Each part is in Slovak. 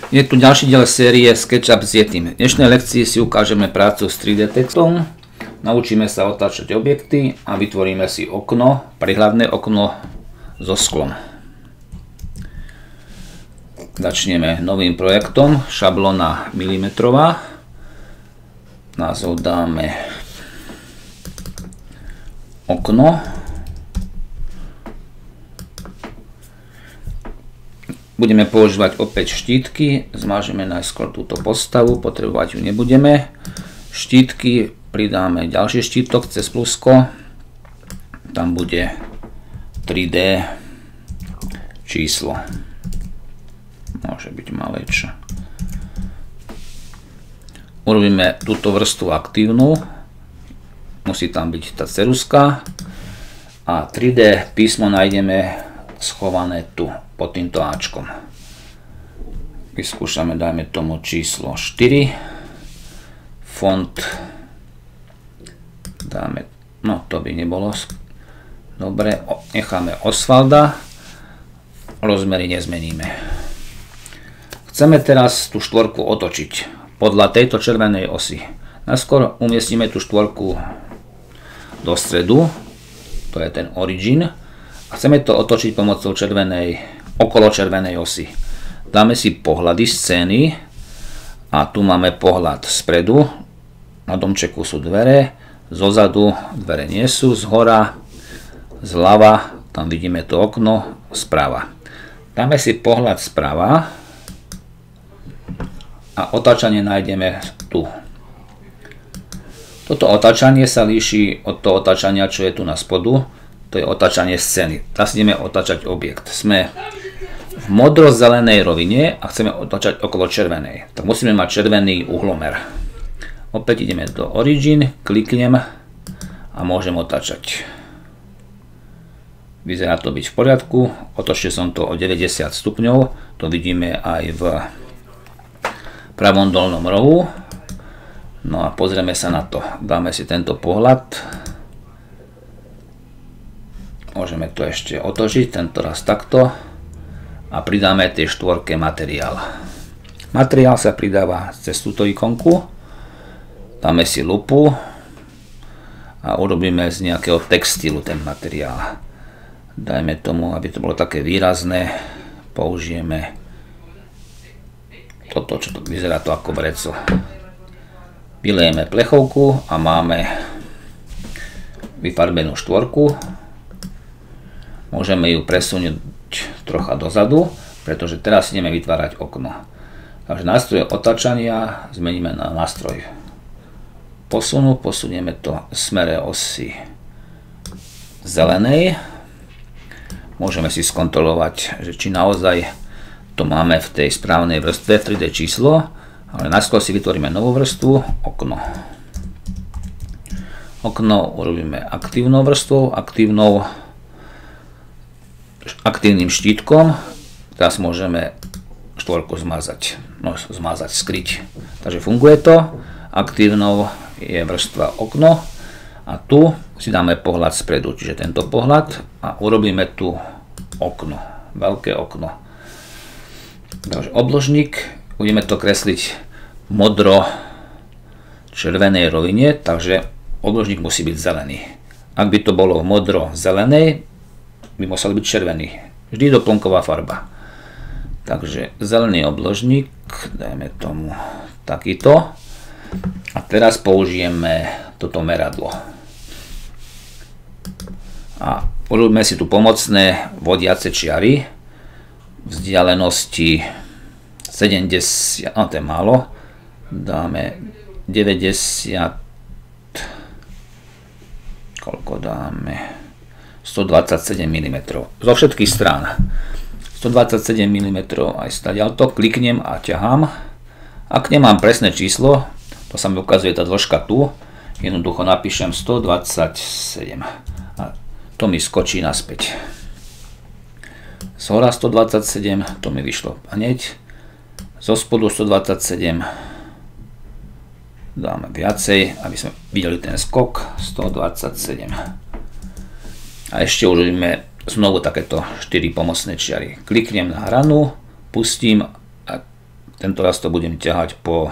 Je tu ďalší diel série SketchUp s Yetim. V dnešnej lekcii si ukážeme prácu s 3D textom. Naučíme sa otáčať objekty a vytvoríme si okno, prehľadné okno so sklom. Začneme novým projektom, šablóna milimetrová. Názov dáme okno. Budeme používať opäť štítky, zmážeme najskôr túto postavu, potrebovať ju nebudeme. Štítky, pridáme ďalší štítok cez plusko, tam bude 3D číslo, môže byť malejšie. Urobíme túto vrstvu aktívnu, musí tam byť tá ceruska a 3D písmo nájdeme schované tu pod týmto Ačkom. Vyskúšame, dajme tomu číslo 4. Font dáme, no to by nebolo dobre, necháme Osvalda, rozmery nezmeníme. Chceme teraz tú štvorku otočiť podľa tejto červenej osy. Najskôr umiestnime tú štvorku do stredu, to je ten origin, a chceme to otočiť pomocou okolo červenej osy. Dáme si pohľady scény a tu máme pohľad spredu, na domčeku sú dvere, zozadu dvere nie sú, zhora, zľava, tam vidíme to okno, sprava. Dáme si pohľad sprava a otáčanie nájdeme tu. Toto otáčanie sa líši od toho otáčania, čo je tu na spodu, to je otáčanie scény. Teraz ideme otáčať objekt. Sme v modro-zelenej rovine a chceme otáčať okolo červenej. Tak musíme mať červený uhlomer. Opäť ideme do Origin, kliknem a môžem otáčať. Vyzerá to byť v poriadku. Otočil som to o 90 stupňov. To vidíme aj v pravom dolnom rohu. No a pozrieme sa na to. Dáme si tento pohľad. Môžeme to ešte otočiť, tento raz takto. A pridáme tej štvorke materiál. Materiál sa pridáva cez túto ikonku. Dáme si lupu a urobíme z nejakého textilu ten materiál. Dajme tomu, aby to bolo také výrazné. Použijeme toto, čo to vyzerá to ako vreco. Vylejeme plechovku a máme vyfarbenú štvorku. Môžeme ju presunúť trocha dozadu, pretože teraz ideme vytvárať okno. Takže nástroj otáčania zmeníme na nástroj posunu. Posunieme to v smere osy zelenej. Môžeme si skontrolovať, že či naozaj to máme v tej správnej vrstve 3D číslo, ale najskôr si vytvoríme novú vrstvu, okno. Okno urobíme aktívnou vrstvou, aktívnym štítkom. Teraz môžeme štvorku zmazať, skryť. Takže funguje to. Aktívnou je vrstva okno a tu si dáme pohľad spredu, čiže tento pohľad a urobíme tu okno, veľké okno. Takže obložník, budeme to kresliť v modro-červenej rovine, takže obložník musí byť zelený. Ak by to bolo v modro-zelenej, by musel byť červený. Vždy doplnková farba. Takže zelený obložník, dajme tomu takýto. A teraz použijeme toto meradlo. A urobíme si tu pomocné vodiace čiary. Vzdialenosti 70, no to je málo. Dáme 90, koľko dáme? 127 mm zo všetkých strán. 127 mm aj stadiaľto, kliknem a ťahám. Ak nemám presné číslo, to sa mi ukazuje tá dĺžka tu, jednoducho napíšem 127 a to mi skočí naspäť. Z hora 127, to mi vyšlo hneď. Zo spodu 127 dáme viacej, aby sme videli ten skok, 127. A ešte urobíme znovu takéto 4 pomocné čiary. Kliknem na hranu, pustím a Tento raz to budem ťahať po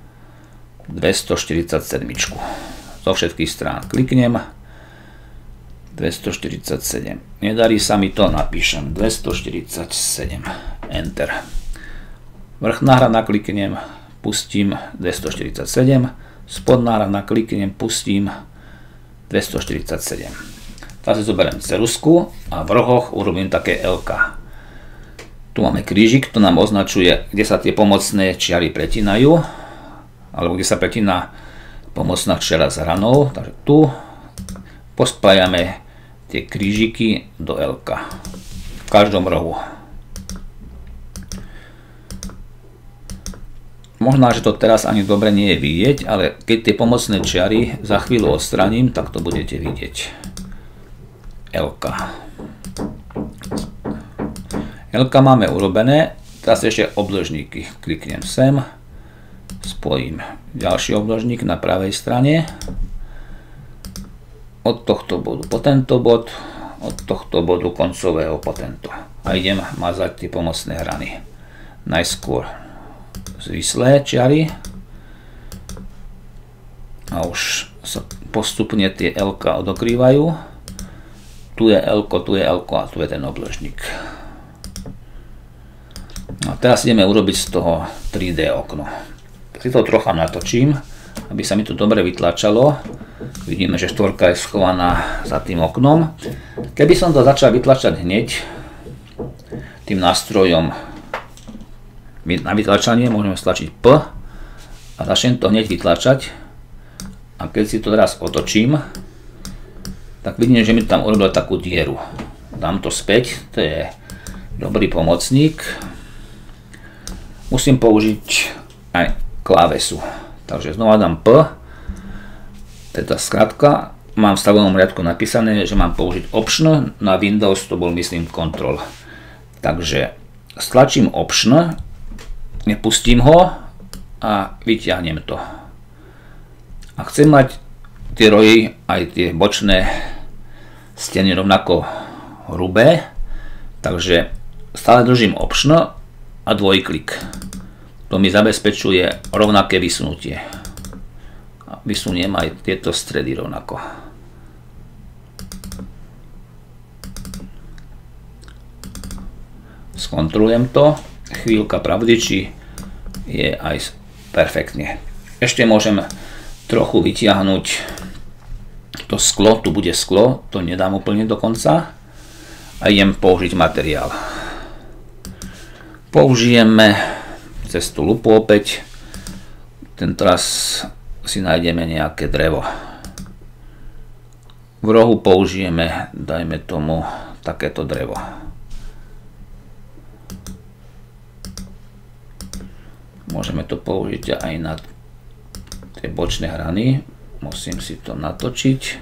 247. Zo všetkých strán kliknem. 247. Nedarí sa mi to, napíšem 247. Enter. Vrchná hrana kliknem, pustím 247. Spodná hrana kliknem, pustím 247. Teraz si zoberiem ceruzku a v rohoch urobím také LK. Tu máme krížik, to nám označuje, kde sa tie pomocné čiary pretínajú, alebo kde sa pretína pomocná čiara s hranou. Takže tu pospájame tie krížiky do LK v každom rohu. Možná, že to teraz ani dobre nie je vidieť, ale keď tie pomocné čiary za chvíľu odstraním, tak to budete vidieť. LK. LK máme urobené, teraz ešte obdĺžníky. Kliknem sem, spojím ďalší obdĺžník na pravej strane. Od tohto bodu po tento bod, od tohto bodu koncového po tento. A idem mazať tie pomocné hrany. Najskôr zvislé čiary a už sa postupne tie LK odokrývajú. Tu je L-ko, tu je L-ko a tu je ten obdĺžnik. A teraz ideme urobiť z toho 3D okno. Si to trocha natočím, aby sa mi to dobre vytlačalo. Vidíme, že štvorka je schovaná za tým oknom. Keby som to začal vytlačať hneď tým nástrojom na vytlačanie, môžeme stlačiť P a začnem to hneď vytlačať. A keď si to teraz otočím, tak vidím, že mi tam urobil takú dieru. Dám to späť, to je dobrý pomocník. Musím použiť aj klávesu. Takže znova dám P. Teda skratka, mám v stavenom riadku napísané, že mám použiť Option, na Windows to bol myslím Control. Takže stlačím Option, nepustím ho a vyťahnem to. A chcem mať tie rohy, aj tie bočné steny rovnako hrubé, takže stále držím Option a dvojklik. To mi zabezpečuje rovnaké vysunutie. A vysuniem aj tieto stredy rovnako. Skontrolujem to, chvíľka pravdy, či je aj perfektne. Ešte môžem trochu vytiahnuť to sklo, tu bude sklo, to nedám úplne do konca a idem použiť materiál. Použijeme cez tú lupu opäť, tentoraz si nájdeme nejaké drevo. V rohu použijeme, dajme tomu, takéto drevo. Môžeme to použiť aj na tie bočné hrany. Musím si to natočiť.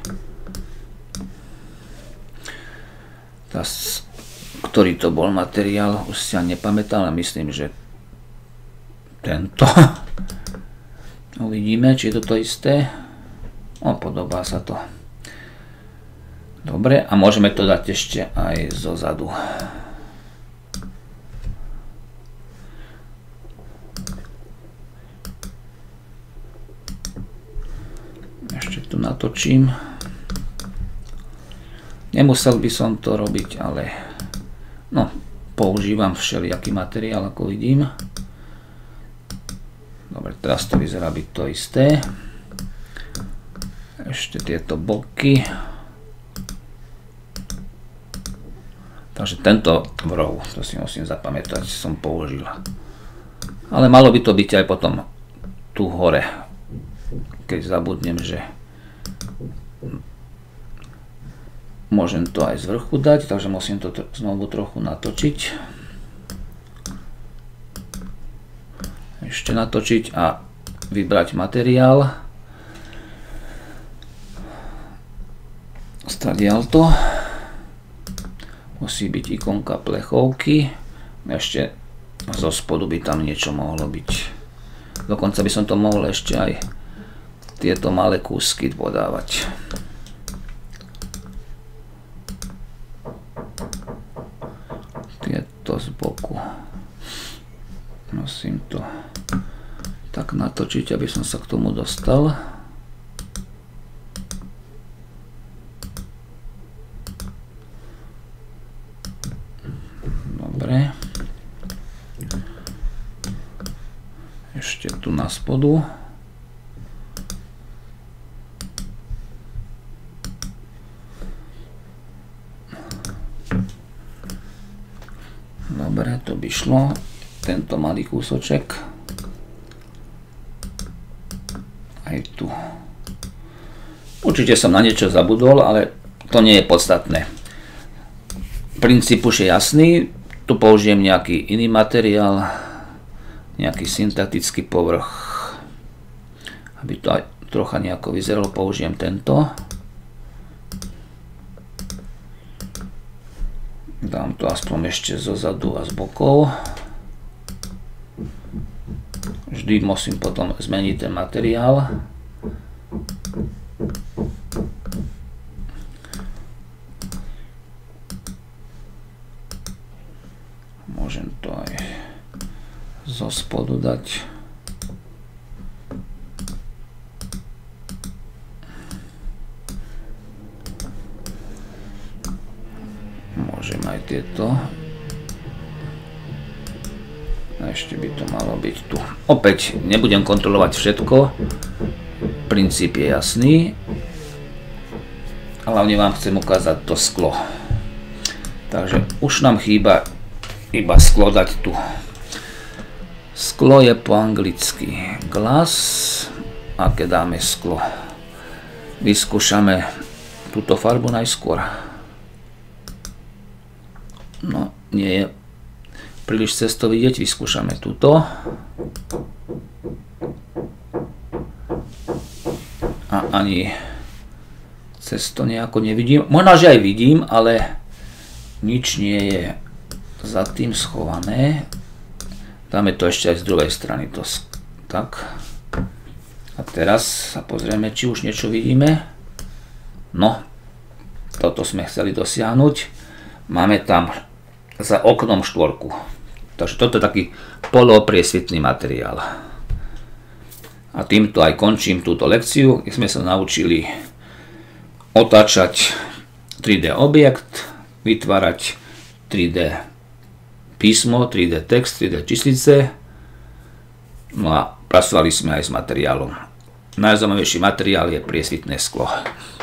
Ktorý to bol materiál, už si ja nepamätám, ale myslím, že tento. Uvidíme, či je to isté. Podobá sa to. Dobre, a môžeme to dať ešte aj zo zadu. Ešte tu natočím. Nemusel by som to robiť, ale používam všelijaký materiál, ako vidím. Dobre, teraz to vyzerá byť to isté. Ešte tieto boky. Takže tento v rohu, to si musím zapamätať, som použil. Ale malo by to byť aj potom tu hore. Keď zabudnem, že môžem to aj z vrchu dať, takže musím to znovu trochu natočiť. Ešte natočiť a vybrať materiál. Stadiaľto. Musí byť ikonka plechovky. Ešte zo spodu by tam niečo mohlo byť. Dokonca by som to mohol ešte aj tieto malé kúsky podávať. Tieto z boku. Musím to tak natočiť, aby som sa k tomu dostal. Dobre. Ešte tu na spodu. Dobre, to by šlo. Tento malý kúsoček. Aj tu. Určite som na niečo zabudol, ale to nie je podstatné. Princíp už je jasný. Tu použijem nejaký iný materiál, nejaký syntetický povrch. Aby to aj trocha nejako vyzeralo, použijem tento. Dám to aspoň ešte zo zadu a z bokov. Vždy musím potom zmeniť ten materiál. Môžem to aj zo spodu dať. Môžem aj tieto. A ešte by to malo byť tu. Opäť nebudem kontrolovať všetko. Princíp je jasný. Hlavne vám chcem ukázať to sklo. Takže už nám chýba iba sklo dať tu. Sklo je po anglicky glass. A keď dáme sklo, vyskúšame túto farbu najskôr. No, nie je príliš cez to vidieť, vyskúšame túto. A ani cez to nejako nevidím. Možno, že aj vidím, ale nič nie je za tým schované. Dáme to ešte aj z druhej strany. Tak. A teraz sa pozrieme, či už niečo vidíme. No, toto sme chceli dosiahnuť. Máme tam za oknom štvorku. Takže toto je taký polopriesvitný materiál. A týmto aj končím túto lekciu, kde sme sa naučili otáčať 3D objekt, vytvárať 3D písmo, 3D text, 3D číslice. No a pracovali sme aj s materiálom. Najzaujímavejší materiál je priesvitné sklo.